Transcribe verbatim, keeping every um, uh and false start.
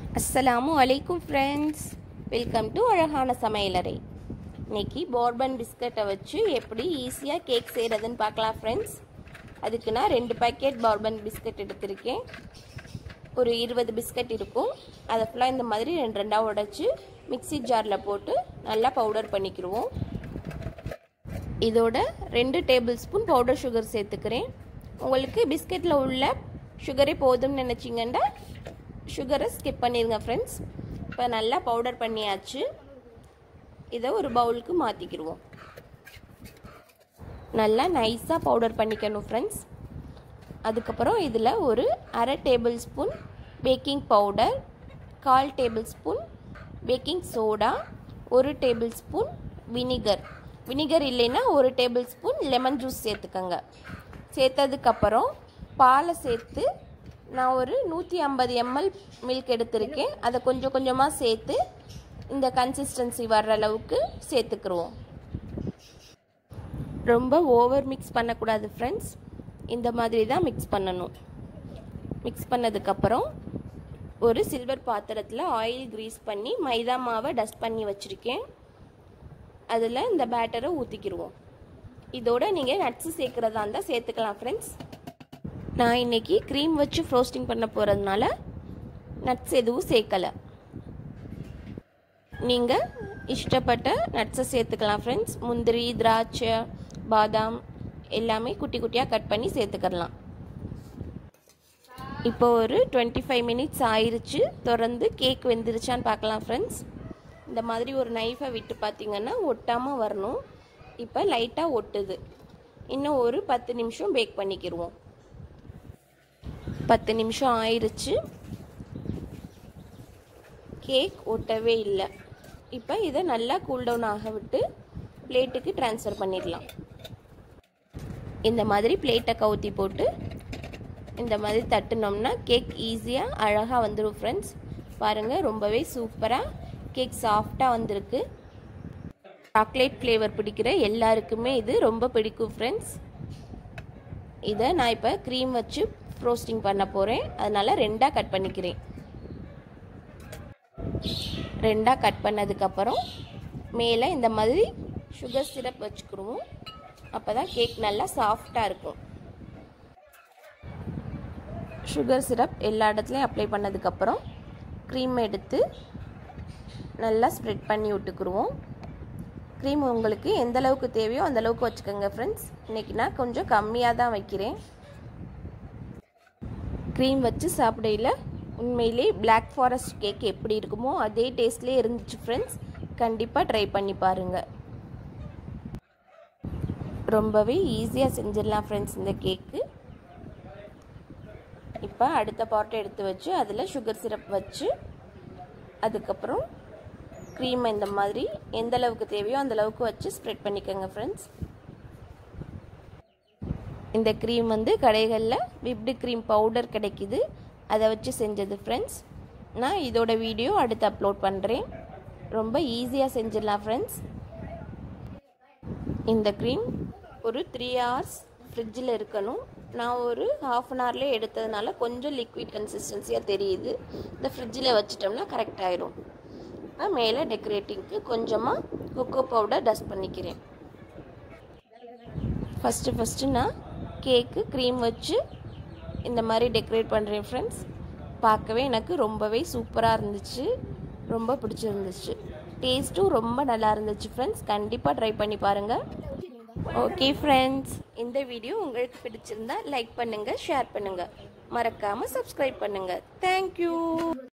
अस्सलामु अलैकुम friends, welcome to अழகான சமையலறை. இன்னைக்கு போர்பன் பிஸ்கட்டை வச்சு எப்படி ஈஸியா கேக் செய்யறதுன்னு பார்க்கலாம் फ्रेंड्स. அதுக்கு நான் ரெண்டு பாக்கெட் போர்பன் பிஸ்கட் எடுத்துர்க்கேன். ஒரு இருபது பிஸ்கட் இருக்கும். அத ஃபுல்லா இந்த மாதிரி ரெண்டு ரெண்டா உடைச்சு மிக்ஸி ஜார்ல போட்டு நல்லா பவுடர் பண்ணிக்குவோம். இதோட ரெண்டு டேபிள் ஸ்பூன் பவுடர் சுகர் சேர்த்துக்கிறேன். உங்களுக்கு பிஸ்கட்ல உள்ள சுகரே போதும்னு நினைச்சீங்கன்னா சுகரை ஸ்கிப் பண்ணிருங்க फ्रेंड्स. இப்போ நல்லா பவுடர் பண்ணியாச்சு. இதை ஒரு பவுலுக்கு மாற்றிக்கிடுவோம். நல்லா நைஸாக பவுடர் பண்ணிக்கணும் फ्रेंड्स. அதுக்கப்புறம் இதில் ஒரு அரை டேபிள் ஸ்பூன் பேக்கிங் பவுடர், கால் டேபிள் ஸ்பூன் பேக்கிங் சோடா, ஒரு டேபிள் ஸ்பூன் வினிகர் வினிகர் இல்லைன்னா ஒரு டேபிள் ஸ்பூன் லெமன் ஜூஸ் சேர்த்துக்கங்க. சேர்த்ததுக்கப்புறம் பாலை சேர்த்து நான் ஒரு நூற்றி ஐம்பது எம்எல் மில்க் எடுத்திருக்கேன். அதை கொஞ்சம் கொஞ்சமாக சேர்த்து இந்த கன்சிஸ்டன்சி வர்ற அளவுக்கு சேர்த்துக்குருவோம். ரொம்ப ஓவர் மிக்ஸ் பண்ணக்கூடாது ஃப்ரெண்ட்ஸ். இந்த மாதிரி தான் மிக்ஸ் பண்ணணும். மிக்ஸ் பண்ணதுக்கப்புறம் ஒரு சில்வர் பாத்திரத்தில் ஆயில் க்ரீஸ் பண்ணி மைதா மாவை டஸ்ட் பண்ணி வச்சுருக்கேன். அதில் இந்த பேட்டரை ஊற்றிக்கிடுவோம். இதோட நீங்கள் நட்ஸு சேர்க்குறதா இருந்தால் சேர்த்துக்கலாம் ஃப்ரெண்ட்ஸ். நான் இன்றைக்கி க்ரீம் வச்சு ஃப்ரோஸ்டிங் பண்ண போகிறதுனால நட்ஸ் எதுவும் சேர்க்கலை. நீங்கள் இஷ்டப்பட்ட நட்ஸை சேர்த்துக்கலாம் ஃப்ரெண்ட்ஸ். முந்திரி, திராட்சை, பாதாம் எல்லாமே குட்டி குட்டியாக கட் பண்ணி சேர்த்துக்கலாம். இப்போ ஒரு டுவெண்ட்டி ஃபைவ் மினிட்ஸ் ஆயிடுச்சு. தொடர்ந்து கேக் வெந்துருச்சான்னு பார்க்கலாம் ஃப்ரெண்ட்ஸ். இந்த மாதிரி ஒரு நைஃபை விட்டு பார்த்தீங்கன்னா ஒட்டாமல் வரணும். இப்போ லைட்டாக ஒட்டுது. இன்னும் ஒரு பத்து நிமிஷம் பேக் பண்ணிக்கிடுவோம். பத்து நிமிஷம் ஆயிடுச்சு. கேக் ஒட்டவே இல்லை. இப்போ இதை நல்லா கூல்டவுன் ஆக விட்டு பிளேட்டுக்கு ட்ரான்ஸ்ஃபர் பண்ணிடலாம். இந்த மாதிரி பிளேட்டை கவுத்தி போட்டு இந்த மாதிரி தட்டுனோம்னா கேக் ஈஸியாக அழகாக வந்துடும் ஃப்ரெண்ட்ஸ். பாருங்கள், ரொம்பவே சூப்பராக கேக் சாஃப்டாக வந்திருக்கு. சாக்லேட் ஃப்ளேவர் பிடிக்கிற எல்லாருக்குமே இது ரொம்ப பிடிக்கும் ஃப்ரெண்ட்ஸ். இதை நான் இப்போ க்ரீம் வச்சு ஃப்ரோஸ்டிங் பண்ண போகிறேன். அதனால் ரெண்டாக கட் பண்ணிக்கிறேன். ரெண்டாக கட் பண்ணதுக்கப்புறம் மேலே இந்த மாதிரி சுகர் சிரப் வச்சுக்கிடுவோம். அப்போ தான் கேக் நல்லா சாஃப்டாக இருக்கும். சுகர் சிரப் எல்லா இடத்துலையும் அப்ளை பண்ணதுக்கப்புறம் க்ரீம் எடுத்து நல்லா ஸ்ப்ரெட் பண்ணி விட்டுக்குருவோம். க்ரீம் உங்களுக்கு எந்த அளவுக்கு தேவையோ அந்தளவுக்கு வச்சுக்கோங்க ஃப்ரெண்ட்ஸ். இன்றைக்கி நான் கொஞ்சம் கம்மியாக தான் வைக்கிறேன். க்ரீம் வச்சு சாப்பிடையில் உண்மையிலே பிளாக் ஃபாரஸ்ட் கேக் எப்படி இருக்குமோ அதே டேஸ்ட்லேயே இருந்துச்சு ஃப்ரெண்ட்ஸ். கண்டிப்பாக ட்ரை பண்ணி பாருங்கள். ரொம்பவே ஈஸியாக செஞ்சிடலாம் ஃப்ரெண்ட்ஸ் இந்த கேக்கு. இப்போ அடுத்த பாட்டை எடுத்து வச்சு அதில் சுகர் சிரப் வச்சு அதுக்கப்புறம் க்ரீம் இந்த மாதிரி எந்த அளவுக்கு தேவையோ அந்த அளவுக்கு வச்சு ஸ்ப்ரெட் பண்ணிக்கோங்க ஃப்ரெண்ட்ஸ். இந்த க்ரீம் வந்து கடைகளில் விப்டு க்ரீம் பவுடர் கிடைக்குது. அதை வச்சு செஞ்சது ஃப்ரெண்ட்ஸ். நான் இதோட வீடியோ அடுத்து அப்லோட் பண்ணுறேன். ரொம்ப ஈஸியாக செஞ்சிடலாம் ஃப்ரெண்ட்ஸ். இந்த க்ரீம் ஒரு த்ரீ ஹவர்ஸ் ஃப்ரிட்ஜில் இருக்கணும். நான் ஒரு ஹாஃப் அன் ஹவர்லேயே எடுத்ததுனால கொஞ்சம் லிக்விட் கன்சிஸ்டன்சியாக தெரியுது. இந்த ஃப்ரிட்ஜில் வச்சிட்டோம்னா கரெக்ட் ஆயிரும். இப்போ மேலே டெக்கரேட்டிங்க்கு கொஞ்சமாக கொக்கோ பவுடர் டஸ்ட் பண்ணிக்கிறேன். ஃபஸ்ட்டு ஃபஸ்ட்டு நான் கேக்கு க்ரீம் வச்சு இந்த மாதிரி டெக்கரேட் பண்ணுறேன் ஃப்ரெண்ட்ஸ். பார்க்கவே எனக்கு ரொம்பவே சூப்பராக இருந்துச்சு. ரொம்ப பிடிச்சிருந்துச்சு. டேஸ்ட்டும் ரொம்ப நல்லா இருந்துச்சு ஃப்ரெண்ட்ஸ். கண்டிப்பாக ட்ரை பண்ணி பாருங்கள். ஓகே ஃப்ரெண்ட்ஸ், இந்த வீடியோ உங்களுக்கு பிடிச்சிருந்தா லைக் பண்ணுங்கள், ஷேர் பண்ணுங்கள், மறக்காமல் சப்ஸ்கிரைப் பண்ணுங்கள். தேங்க்யூ.